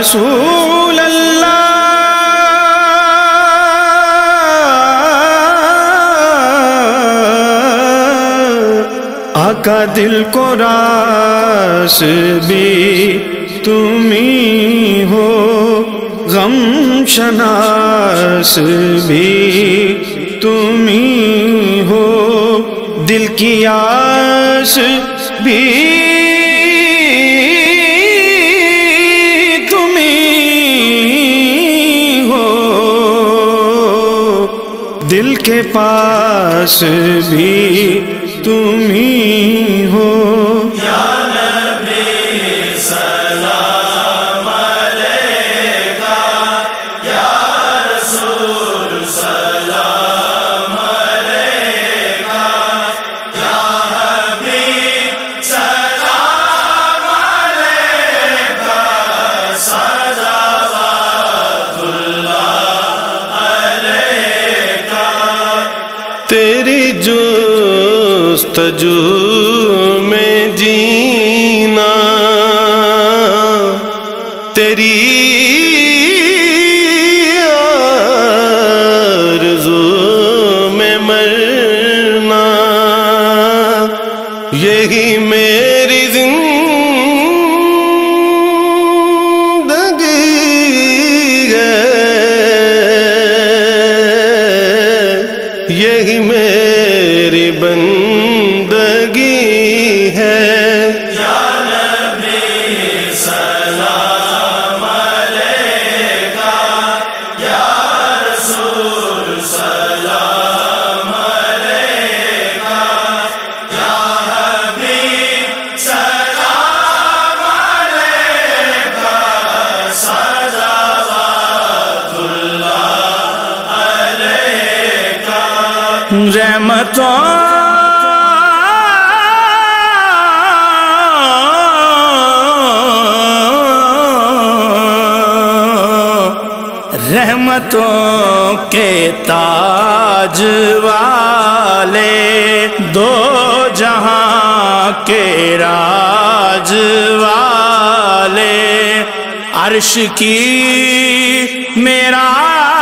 رسول اللہ آقا دل کو راس بھی تمہیں ہو، غم شناس بھی تمہیں ہو، دل کی آس بھی تمہیں ہو، دل کے پاس بھی تمہیں ہو۔ یا نبی سلام علیکہ، یا رسول سلام علیکہ، یا حبیب سلام علیکہ، صلوات اللہ علیکہ۔ تیری جستجو میں جینا، تیری آرزو میں مرنا، یہی میری زندگی ہے، یہی میری بندگی ہے۔ یا نبی سلام علیکہ، یا رسول سلام علیکہ، یا حبیب سلام علیکہ، صلوات اللہ علیکہ۔ رحمتوں رحمتوں کے تاج والے، دو جہاں کے راج والے، عرش کی معراج